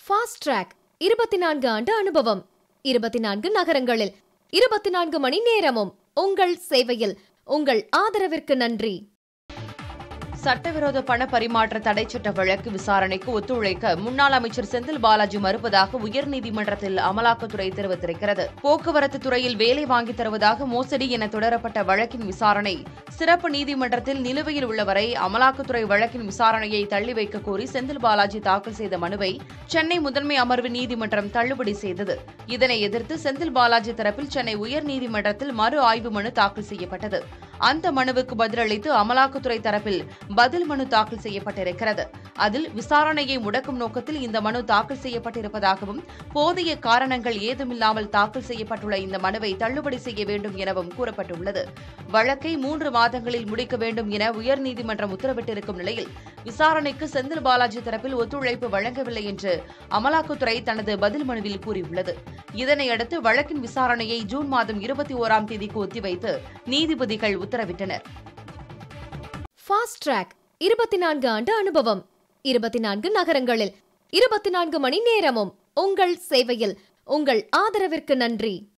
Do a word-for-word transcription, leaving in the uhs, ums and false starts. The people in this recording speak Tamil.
ஃபாஸ்ட் ட்ராக் இருபத்தி நான்கு ஆண்டு அனுபவம், இருபத்தி நான்கு நகரங்களில், இருபத்தி நான்கு மணி நேரமும் உங்கள் சேவையில். உங்கள் ஆதரவிற்கு நன்றி. சட்டவிரோத பண பரிமாற்ற தடை சட்ட வழக்கு விசாரணைக்கு ஒத்துழைக்க முன்னாள் அமைச்சர் செந்தில் பாலாஜி மறுப்பதாக உயர்நீதிமன்றத்தில் அமலாக்கத்துறை தெரிவித்திருக்கிறது. போக்குவரத்து துறையில் வேலை வாங்கித் தருவதாக மோசடி என தொடரப்பட்ட வழக்கின் விசாரணை சிறப்பு நீதிமன்றத்தில் நிலுவையில் உள்ளவரை அமலாக்கத்துறை வழக்கின் விசாரணையை தள்ளி வைக்க கோரி செந்தில் பாலாஜி தாக்கல் செய்த மனுவை சென்னை முதன்மை அமர்வு நீதிமன்றம் தள்ளுபடி செய்தது. இதனை எதிர்த்து செந்தில் பாலாஜி தரப்பில் சென்னை உயர்நீதிமன்றத்தில் மறு ஆய்வு மனு தாக்கல் செய்யப்பட்டது. அந்த மனுவுக்கு பதிலளித்து அமலாக்கத்துறை தரப்பில் பதில் மனு தாக்கல் செய்யப்பட்டிருக்கிறது. அதில் விசாரணையை முடக்கும் நோக்கத்தில் இந்த மனு தாக்கல் செய்யப்பட்டிருப்பதாகவும், போதிய காரணங்கள் ஏதுமில்லாமல் தாக்கல் செய்யப்பட்டுள்ள இந்த மனுவை தள்ளுபடி செய்ய வேண்டும் எனவும் கூறப்பட்டுள்ளது. வழக்கை மூன்று மாதங்களில் முடிக்க வேண்டும் என உயர்நீதிமன்றம் உத்தரவிட்டிருக்கும் நிலையில் விசாரணைக்கு செந்தில் பாலாஜி தரப்பில் ஒத்துழைப்பு வழங்கவில்லை என்று அமலாக்கத்துறை தனது பதில் மனுவில் கூறியுள்ளது. இதனையடுத்து வழக்கின் விசாரணையை ஜூன் மாதம் இருபத்தி ஓராம் தேதிக்கு ஒத்திவைத்து நீதிபதிகள் உத்தரவிட்டனர். ஃபாஸ்ட் ட்ராக் இருபத்தி நான்கு ஆண்டு அனுபவம், இருபத்தி நான்கு நகரங்களில், இருபத்தி நான்கு மணி நேரமும் உங்கள் சேவையில். உங்கள் ஆதரவிற்கு நன்றி.